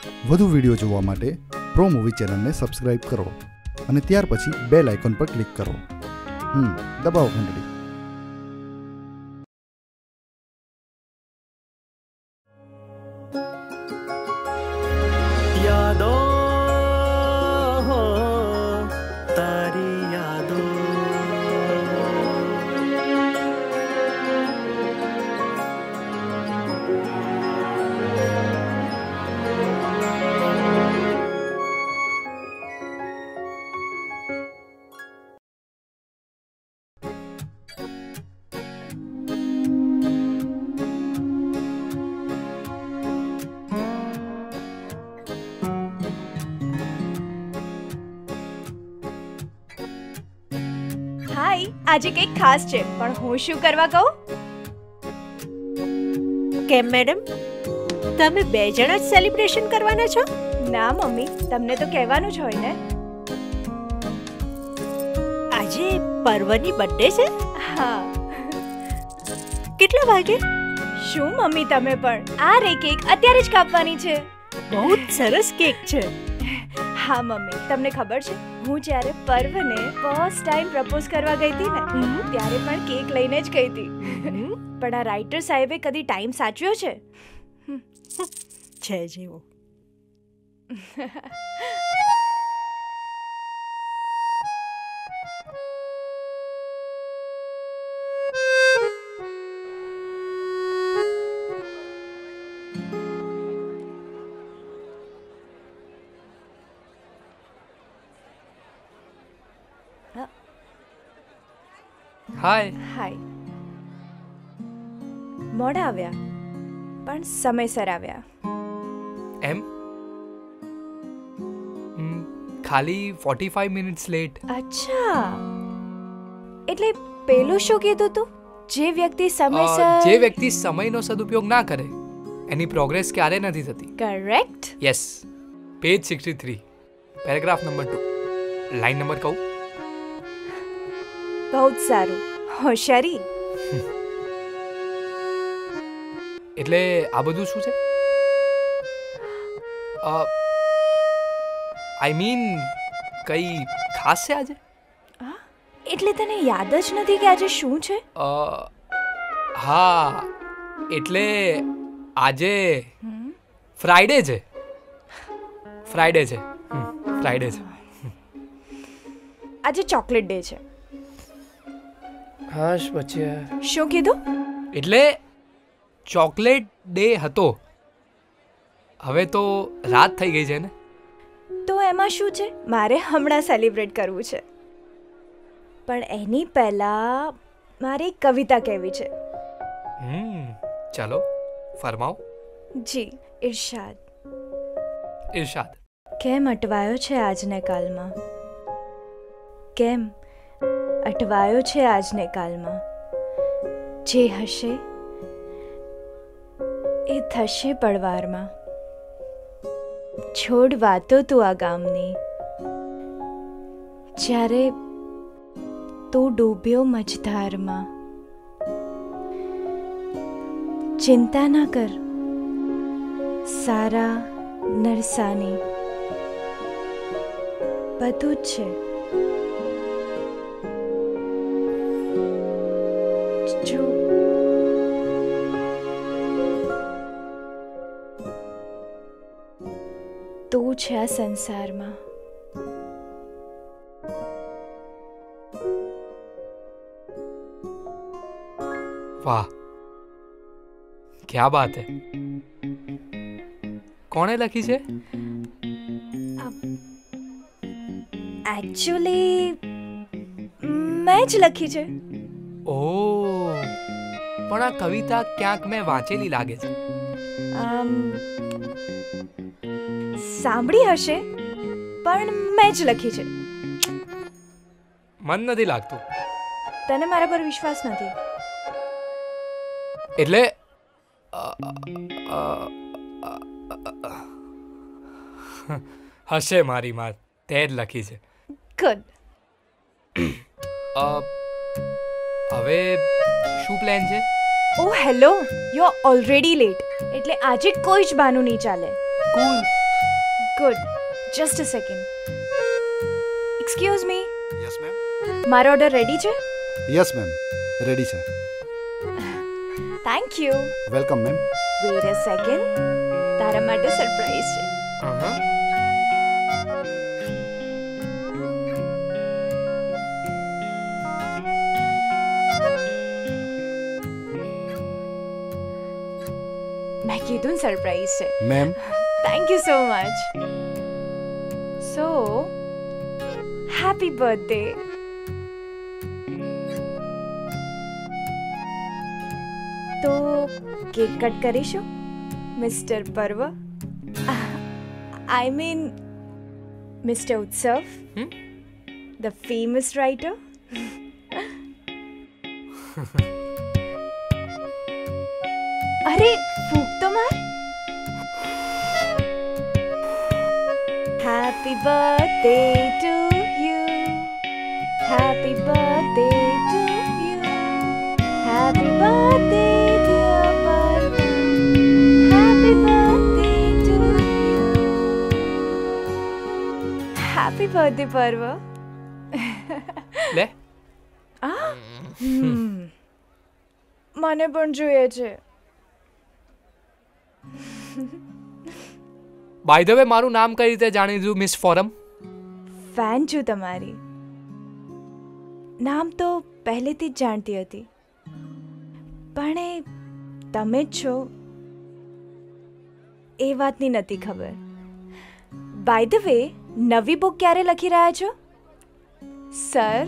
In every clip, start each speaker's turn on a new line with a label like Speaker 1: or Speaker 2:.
Speaker 1: વધુ વિડીયો જોવા માટે પ્રો મૂવી ચેનલને સબસ્ક્રાઇબ કરો અને ત્યાર પછી બેલ આઇકોન પર ક્લિક કરો. દબાવો ઘંટડી.
Speaker 2: યાદો તારી યાદો
Speaker 3: આજે કંઈક ખાસ છે, પણ હું શું કરવા કહું?
Speaker 4: કેમ મેડમ, તમે બે જણા જ સેલિબ્રેશન કરવાના છો?
Speaker 3: ના મમ્મી, તમને તો કહેવાનું જ હોય ને.
Speaker 4: આજે પર્વની બર્થડે છે?
Speaker 3: હા.
Speaker 4: કેટલા વાગે?
Speaker 3: શું મમ્મી તમે પણ, આ રે કેક અત્યારે જ કાપવાની છે.
Speaker 4: બહુ જ સરસ કેક છે.
Speaker 3: હા મમ્મી, તમને ખબર છે હું જ્યારે પર્વને ફર્સ્ટ ટાઈમ પ્રપોઝ કરવા ગઈ હતી ને ત્યારે પણ કેક લઈને જ ગઈ હતી. પણ આ રાઇટર સાહેબે કદી ટાઈમ સાચવ્યો છે?
Speaker 4: છે જેવો.
Speaker 3: હાય. મોડા આવ્યા પણ સમયસર આવ્યા.
Speaker 5: એમ? ખાલી 45 મિનિટ્સ લેટ.
Speaker 3: અચ્છા, એટલે પેલું શું કીધું તું? જે વ્યક્તિ
Speaker 5: સમયનો સદુપયોગ ના કરે એની પ્રોગ્રેસ ક્યારે નથી થતી.
Speaker 3: Correct.
Speaker 5: Yes. Page 63, paragraph number 2, line number કહું?
Speaker 3: બહુ જ સારું, હોશિયારી.
Speaker 5: એટલે આ બધું શું છે? આઈ મીન કઈ ખાસ છે આજે?
Speaker 3: એટલે તને યાદ જ નથી કે આજે શું છે?
Speaker 5: હા, એટલે આજે ફ્રાઈડે છે.
Speaker 3: આજે ચોકલેટ ડે છે.
Speaker 5: હાશ બચ્ચા.
Speaker 3: શું કીધું?
Speaker 5: એટલે ચોકલેટ ડે હતો, હવે તો રાત થઈ ગઈ છે ને.
Speaker 3: તો એમાં શું છે? મારે હમણાં સેલિબ્રેટ કરવું છે, પણ એની પહેલા મારે એક કવિતા કહેવી છે.
Speaker 5: ચાલો ફરમાવો.
Speaker 3: જી, ઇરશાદ. કેમ અટવાયો છે આજને કાલમાં? કેમ અટવાયો છે આજને કાલમાં? જે હશે એ થશે પડવારમાં. છોડ વાતો તું આ ગામની, જ્યારે તું ડૂબ્યો મझધારમાં. ચિંતા ના કર સારા નરસાની, બધું જ છે. જો તું છે આ સંસારમાં.
Speaker 5: વાહ, ક્યા બાત હે. કોણે લખી છે?
Speaker 3: એકચ્યુઅલી મેં જ લખી છે.
Speaker 5: ઓહ, પણ આ કવિતા ક્યાંક મેં વાંચેલી લાગે છે.
Speaker 3: સાંભળી હશે, પણ મેં જ લખી છે.
Speaker 5: મન નથી લાગતું.
Speaker 3: તને મારા પર વિશ્વાસ નથી?
Speaker 5: એટલે હશે મારી માત, તે જ લખી છે.
Speaker 3: ગુડ.
Speaker 5: હવે શું પ્લાન છે?
Speaker 3: Oh hello, you are already late. એટલે આજે કોઈ જ બાનું નહીં ચાલે.
Speaker 5: Cool.
Speaker 3: Good. Just a second. Excuse me,
Speaker 1: yes ma'am.
Speaker 3: મારો ઓર્ડર રેડી છે?
Speaker 1: યસ મેમ, રેડી છે.
Speaker 3: Thank you.
Speaker 1: Welcome ma'am.
Speaker 3: Wait a second, તારા માટે સરપ્રાઈઝ છે. મેં કીધું સરપ્રાઈઝ છે.
Speaker 1: Ma'am,
Speaker 3: thank you so much. So happy birthday. તો કેક કટ કરીશું mister Parv? I mean mister Utsav, the famous writer. અરે ફૂક તો માર. Happy birthday to you, happy birthday to you, happy birthday dear Parv, happy birthday to you, happy birthday Parv.
Speaker 5: લે
Speaker 3: મને પણ જોઈએ છે.
Speaker 5: બાય ધ વે, મારું નામ કઈ રીતે જાણી દીધું મિસ ફોરમ?
Speaker 3: ફેન છું તમારી. નામ તો પહેલેથી જ જાણતી હતી, પણ એ તમે જ છો એ વાતની નથી ખબર. બાય ધ વે, નવી બુક ક્યારે લખી રહ્યા છો સર?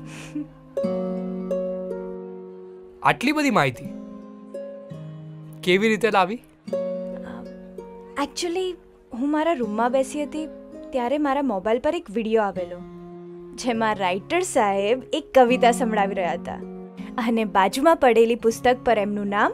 Speaker 5: આટલી બધી માહિતી કેવી રીતે લાવી?
Speaker 3: એકચ્યુઅલી હું મારા રૂમમાં બેસી હતી ત્યારે મારા મોબાઈલ પર એક વિડીયો આવેલો, જેમાં રાઇટર સાહેબ એક કવિતા સંભળાવી રહ્યા હતા અને બાજુમાં પડેલી પુસ્તક પર એમનું નામ.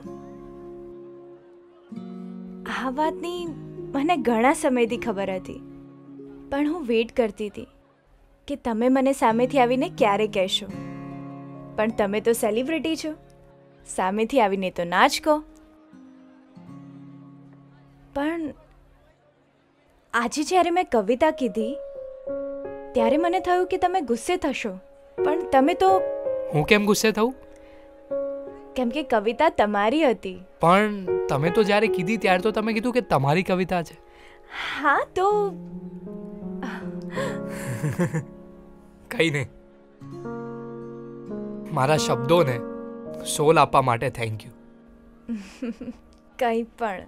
Speaker 3: આ વાતની મને ઘણા સમયથી ખબર હતી, પણ હું વેઇટ કરતી હતી કે તમે મને સામેથી આવીને ક્યારે કહેશો. પણ તમે તો સેલિબ્રિટી છો, સામેથી આવીને તો ના જ કહો. પણ આજે જ્યારે મેં કવિતા કીધી ત્યારે મને થયું કે તમે ગુસ્સે થશો, પણ તમે તો.
Speaker 5: હું કેમ ગુસ્સે થઉં?
Speaker 3: કેમ કે કવિતા તમારી હતી.
Speaker 5: પણ તમે તો જ્યારે કીધી ત્યારે તો તમે કીધું કે તમારી કવિતા છે.
Speaker 3: હા તો
Speaker 5: કઈ નહીં, મારા શબ્દોને સોલ આપવા માટે થેન્ક યુ.
Speaker 3: કંઈ પણ.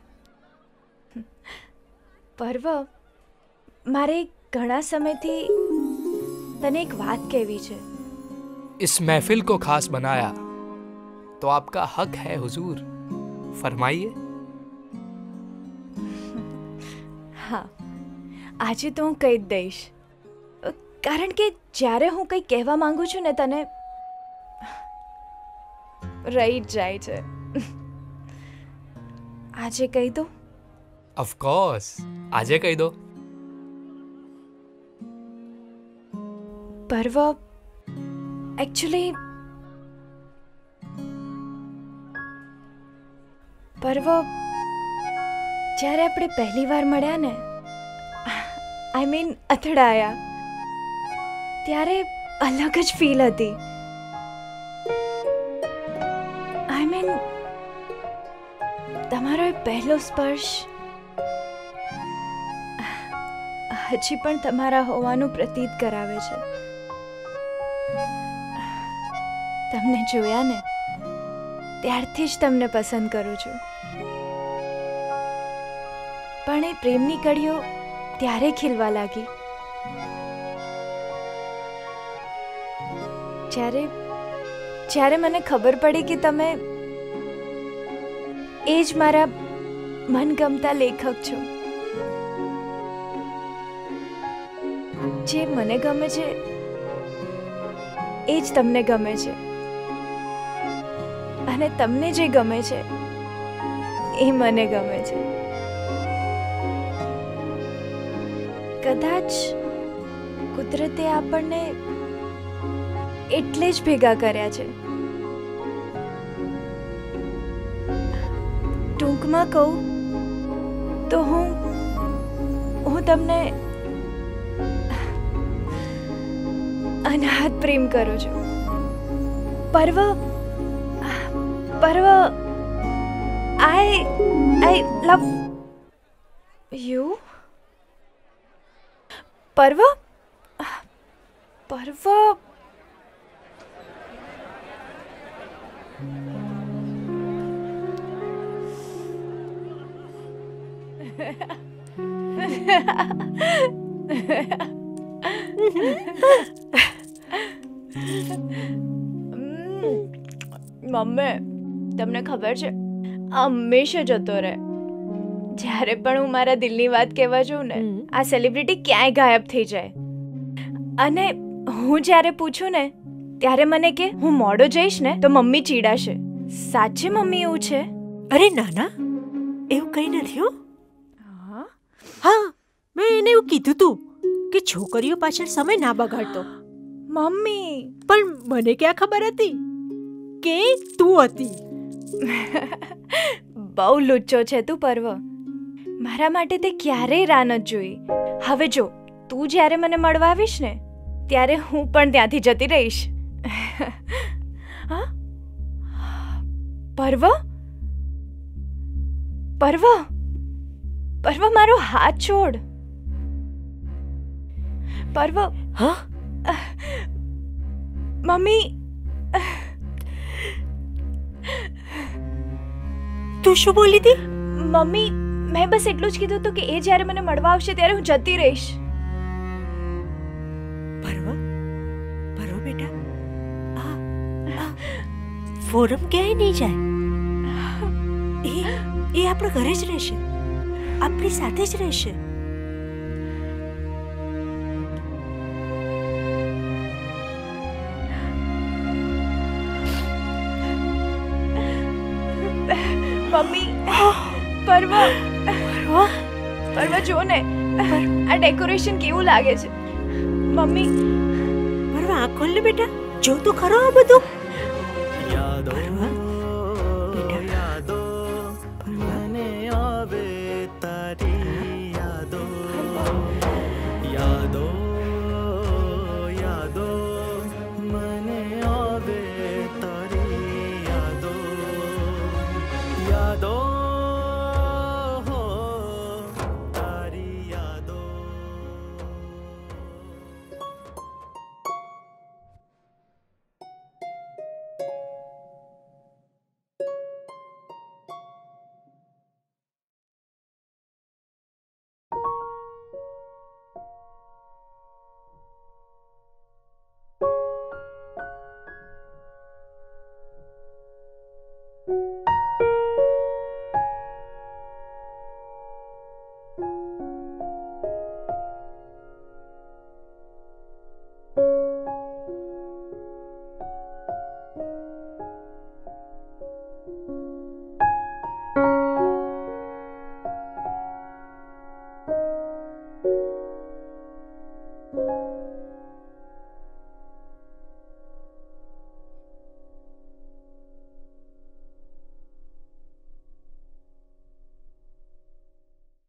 Speaker 3: પર્વ, મારે ઘણા સમયથી તને એક વાત કહેવી છે.
Speaker 5: इस महफिल को खास बनाया तो आपका हक है हुजूर, फरमाइए.
Speaker 3: હા, આજે તો હું કહી જ દઈશ, કારણ કે જ્યારે હું કંઈ કહેવા માંગુ છું ને તને રહી જ જાય છે. આજે કહી દો?
Speaker 5: ऑफ कोर्स, આજે કહી દો.
Speaker 3: પર્વ, એકચ્યુઅલી પર્વ, જ્યારે આપણે પહેલી વાર મળ્યા ને, આઈ મીન અથડાયા, ત્યારે અલગ જ ફીલ હતી. આઈ મીન તમારો એ પહેલો સ્પર્શ હજી પણ તમારા હોવાનું પ્રતીત કરાવે છે. તમને જોયા ને ત્યારથી જ તમને પસંદ કરું છું. પણ એ પ્રેમની કળીઓ ત્યારે ખીલવા લાગી જ્યારે મને ખબર પડી કે તમે એ જ મારા મનગમતા લેખક છો. જે મને ગમે છે એ જ તમને ગમે છે, અને તમને જે ગમે છે એ મને ગમે છે. કદાચ કુદરતે આપણને એટલે જ ભેગા કર્યા છે. ટૂંકમાં કહું તો હું તમને અનાહત પ્રેમ કરું છું. પર્વ પર્વ આઈ લવ યુ. પર્વ પર્વ મમ્મી, તમને ખબર છે હંમેશા જતો રહે. જ્યારે પણ હું મારા દિલની વાત કહેવા જાઉં ને, આ સેલિબ્રિટી ક્યાંય ગાયબ થઈ જાય. અને હું જ્યારે પૂછું ને ત્યારે મને કે હું મોડો જઈશ ને તો મમ્મી ચીડાશે. સાચે મમ્મી એવું છે?
Speaker 4: અરે ના ના, એવું કંઈ નથી હો. હા, મેં એને એવું કીધું તું કે છોકરીઓ પાછળ સમય ના બગાડતો.
Speaker 3: મમ્મી
Speaker 4: પણ મને ક્યાં ખબર હતી કે તું હતી.
Speaker 3: બહુ લુચ્ચો છે તું પર્વ. મારા માટે તે ક્યારેય રાહ નથી જોઈ. હવે જો તું જ્યારે મને મળવા આવીશ ને ત્યારે હું પણ ત્યાંથી જતી રહીશ. હા? પર્વ પર્વ પર્વ, મારો હાથ છોડ. પર્વ.
Speaker 4: હા?
Speaker 3: મમ્મી,
Speaker 4: તું શું બોલી હતી?
Speaker 3: મમ્મી, મેં બસ એટલું જ કીધું હતું કે એ જ્યારે મને મળવા આવશે ત્યારે હું જતી રહીશ.
Speaker 4: પર્વ પર્વ બેટા, ફોરમ ક્યાંય નહીં જાય. એ આપણા ઘરે જ રહેશે, આપણી સાથે જ રહેશે.
Speaker 3: મમ્મી, પર્વ પર્વ જો ને આ ડેકોરેશન કેવું લાગે છે. મમ્મી,
Speaker 4: પર્વ આંખ ખોલ ને બેટા, જો તો ખરો આ બધું.
Speaker 2: યાદો
Speaker 4: બેટા.
Speaker 2: યાદો મને આવે તારી યાદો. યાદો યાદો મને આવે તારી યાદો. યાદો હો તારી યાદો.